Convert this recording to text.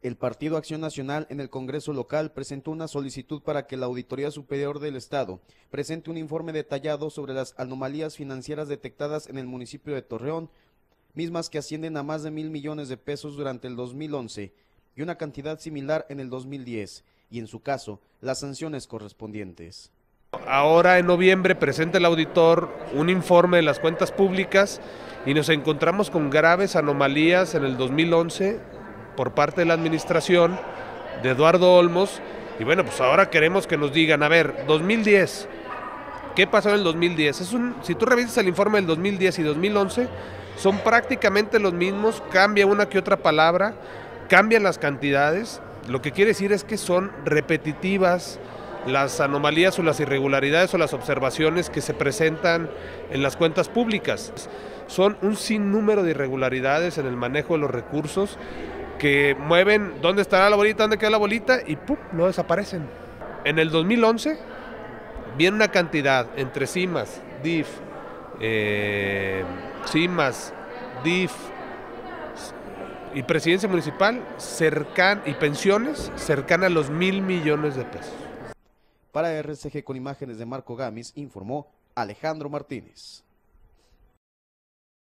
El Partido Acción Nacional en el Congreso local presentó una solicitud para que la Auditoría Superior del Estado presente un informe detallado sobre las anomalías financieras detectadas en el municipio de Torreón, mismas que ascienden a más de 1.000 millones de pesos durante el 2011 y una cantidad similar en el 2010, y en su caso, las sanciones correspondientes. Ahora en noviembre presenta el auditor un informe de las cuentas públicas y nos encontramos con graves anomalías en el 2011 por parte de la administración de Eduardo Olmos, y bueno, pues ahora queremos que nos digan, a ver, 2010, ¿qué pasó en el 2010? Si tú revisas el informe del 2010 y 2011, son prácticamente los mismos, cambia una que otra palabra, cambian las cantidades, lo que quiere decir es que son repetitivas las anomalías o las irregularidades o las observaciones que se presentan en las cuentas públicas. Son un sinnúmero de irregularidades en el manejo de los recursos que mueven dónde estará la bolita, dónde queda la bolita y ¡pum!, no desaparecen. En el 2011 viene una cantidad entre CIMAS, DIF, DIF y presidencia municipal y pensiones cercana a los 1.000 millones de pesos. Para RCG con imágenes de Marco Gamis, informó Alejandro Martínez.